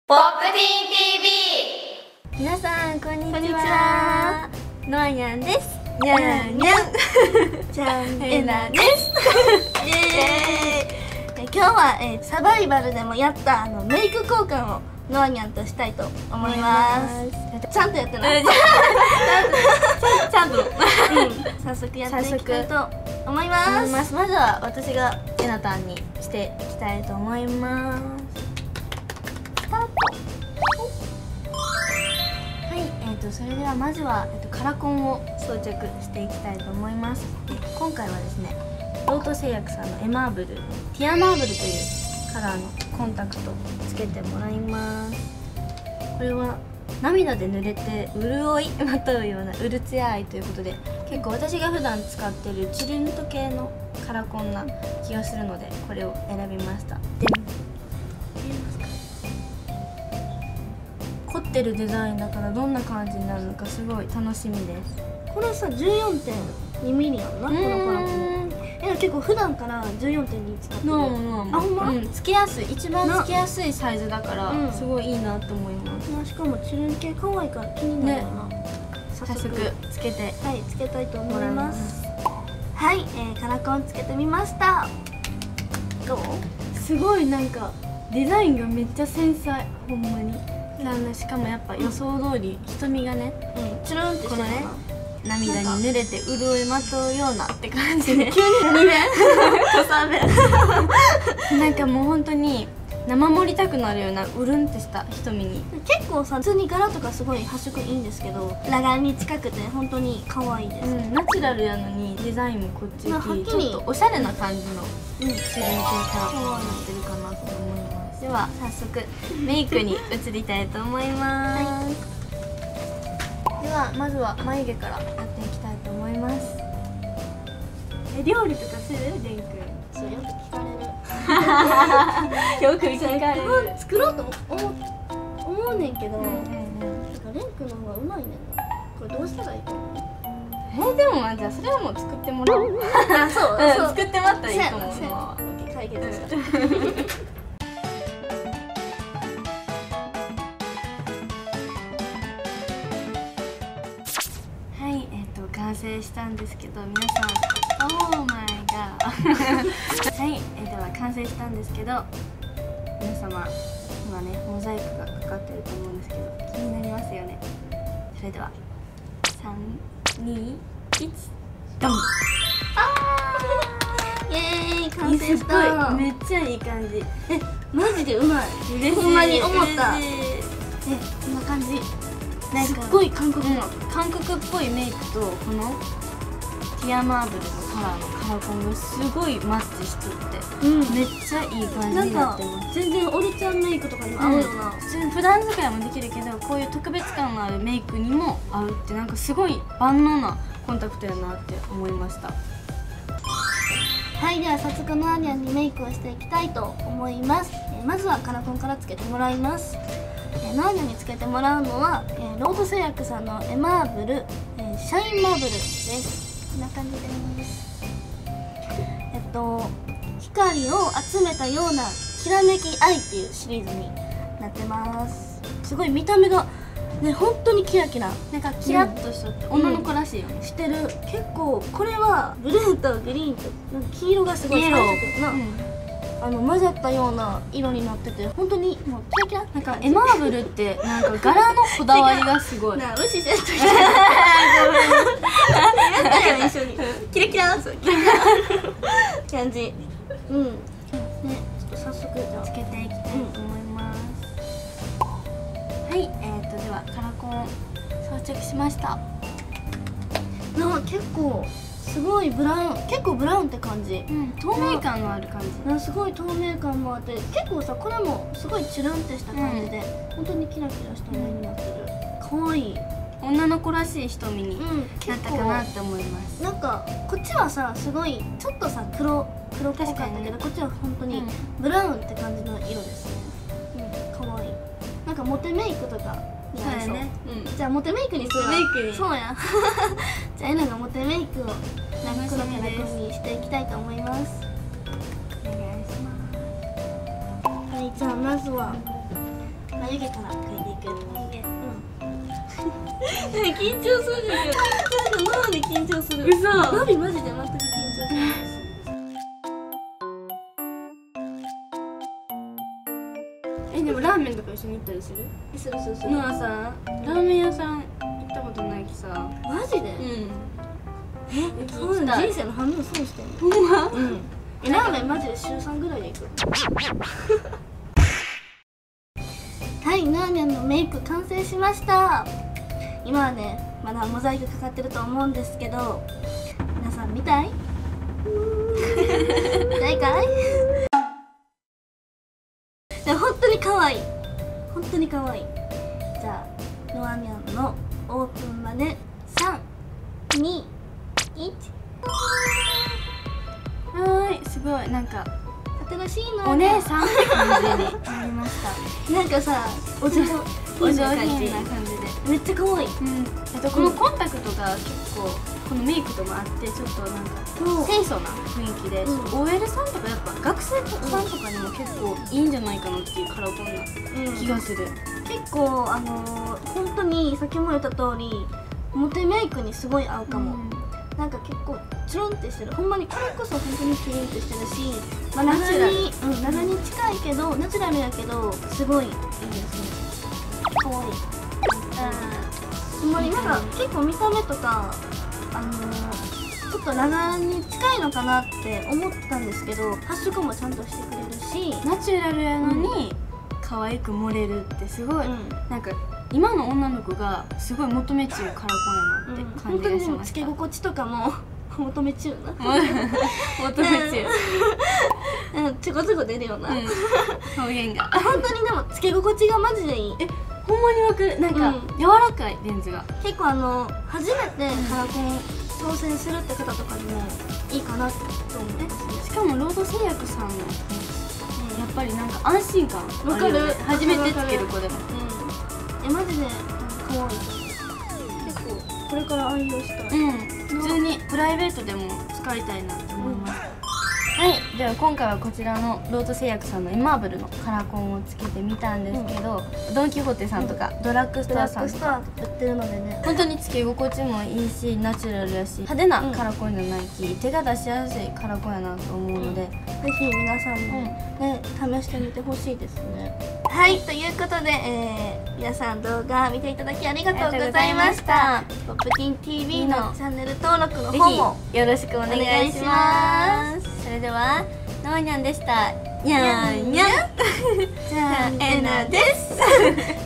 ポップティーン TV。 皆さんこんにちは。ノアニャンです。ニャンニャンじゃんえなですイエーイ。今日は、サバイバルでもやったメイク交換をノアニャンとしたいと思います。ちゃんとやってないちゃんと早速やっていきたいと思います。 まずは私がエナタンにしていきたいと思います。スタート。はい、それではまずは、カラコンを装着していきたいと思います。今回はですね、ロート製薬さんのエマーブルティアマーブルというカラーのコンタクトをつけてもらいます。これは涙で濡れて潤いまとうようなうるつやアイということで、結構私が普段使ってるチルント系のカラコンな気がするので、これを選びました。で、見えますか？凝ってるデザインだからどんな感じになるのかすごい楽しみです。 これさ 14.2 ミリやんな、このカラコン。結構普段から 14.2 使ってる。 あ、ほんま？つけやすい、一番つけやすいサイズだからすごいいいなと思います。 しかもチルン系可愛いから気になるな。 早速つけてつけたいと思います。はい、カラコンつけてみました。どう？ すごいなんかデザインがめっちゃ繊細、ほんまに。しかもやっぱ予想通り瞳がね、 チルンってしてるな。 涙に濡れて潤いまとうようなって感じで、 急に2面と3面なんかもう本当に生盛りたくなるようなうるんってした瞳に。 結構さ、普通に柄とかすごい発色いいんですけど、裸眼に近くて本当に可愛いです。 ナチュラルやのにデザインもこっち行き、ちょっとおしゃれな感じのチルン系カラコンになってるかなと思います。では早速メイクに移りたいと思います。ではまずは眉毛からやっていきたいと思います。料理とかする？レン君。 そう、よく聞かれる。 よく聞かれる。 作ろうと思うねんけど、レン君の方がうまいねんな。これどうしたらいいと思う？ でもじゃあそれはもう作ってもらおう。 あ、そう、 作ってもらったらいいと思う。 解決した。 完成したんですけど、皆さん、オーマイガー。はい、では完成したんですけど、皆様今ねモザイクがかかってると思うんですけど、気になりますよね。それでは3、2、1、ドン。 イエーイ、完成した。 めっちゃいい感じ。 マジでうまい。ほんまに思った。こんな感じ。すっごい韓国っぽいメイクとこのティアマーブルのカラーのカラコンがすごいマッチしとって、めっちゃいい感じになってます。 全然オルちゃんメイクとかにも合うよな。 普段使いもできるけど、こういう特別感のあるメイクにも合うって、なんかすごい万能なコンタクトやなって思いました。 はい、では早速ノアニャンにメイクをしていきたいと思います。まずはカラコンからつけてもらいます。ノアニャンにつけてもらうのは、ロート製薬さんのエマーブル、シャインマーブルです。こんな感じです。光を集めたようなきらめきアイっていうシリーズになってます。すごい見た目がね、本当にキラキラ、 なんかキラッとしとって女の子らしいよね。 してる。結構これはブルーとグリーンとなんか黄色がすごい混ざったような色になってて、本当にもうキラキラ。 なんかエマーブルってなんか柄のこだわりがすごい。 なあ、無視せんといて。やったよ一緒に。キラキラなんすよ。感じ。ね、ちょっと早速じゃあつけていきたいと思います。はい、ではカラコン装着しました。 結構すごいブラウン、結構ブラウンって感じ。 透明感のある感じ。 すごい透明感もあって、結構さ、これもすごいチュルンってした感じで、本当にキラキラした目になってる。可愛い。 女の子らしい瞳になったかなって思います。 なんかこっちはさ、すごいちょっとさ黒っぽかったけど、こっちは本当にブラウンって感じの色ですね。可愛い。なんかモテメイクとかになりそう。じゃあモテメイクにするわ。 メイクに。 そうや。じゃあエナがモテメイクを黒カラコンにしていきたいと思います。 お願いします。 はい、じゃあまずは眉毛から描いていく。 眉緊張するんだよ。なんか脳に緊張する。 嘘。 ナビマジで全く緊張しないです。 でもラーメンとか一緒に行ったりする？ するするする。 のはさ、ラーメン屋さん行ったことないきさ。 マジで？そう人生の半分損してんの。 ほんま？ ラーメンマジで週3ぐらいで行く。はい、なーにゃんのメイク完成しました。今はね、まだモザイクかかってると思うんですけど、皆さん見たい？見たいかい？でも本当に可愛い。本当に可愛い。じゃあ、のあにゃんのオープンまで3、2、1。 すごいなんか新しいのお姉さんって感じになりました。 なんかさ、お上お上品な感じ。 品な感じで。 めっちゃ可愛い。 このコンタクトが結構このメイクともあってちょっとなんか清楚な雰囲気で、OL さんとかやっぱ学生さんとかにも結構いいんじゃないかなっていうカラコンな気がする。 結構本当にさっきも言った通りモテメイクにすごい合うかも。なんか結構チロンってしてる。ほんまにこれこそ本当にキリンってしてるし、まあナチュラルに近いけどナチュラルやけどすごいいいですね。可愛い。ほんまになんか結構見た目とかちょっとラガーに近いのかなって思ったんですけど、発色もちゃんとしてくれるし、 ナチュラルやのに可愛く盛れるってすごい、なんか今の女の子がすごい求め中カラコンやなって感じがしました。 本当にでもつけ心地とかも求め中な求め中ちょこちょこ出るような表現が本当にでもつけ心地がマジでいい。 ほんまにわかる。なんか柔らかいレンズが結構初めてカラコン挑戦するって方とかにもいいかなと思いますね。 しかもロード製薬さんのやっぱりなんか安心感わかる。 初めてつける子でもマジで可愛い。結構これから愛用したい。 普通にプライベートでも使いたいなと思います。はい、では今回はこちらのロード製薬さんのエマーブルのカラコンをつけてみたんですけど、ドン・キホーテさんとかドラッグストアさんとか売ってるのでね、 本当につけ心地もいいしナチュラルやし派手なカラコンじゃないき、手が出しやすいカラコンやなと思うので、 ぜひ皆さんもね試してみてほしいですね。はい、ということで、皆さん動画見ていただきありがとうございました。ポップティン TV のチャンネル登録の方もよろしくお願いします。それではのーにゃんでした。にゃんにゃん。 じゃあエナです。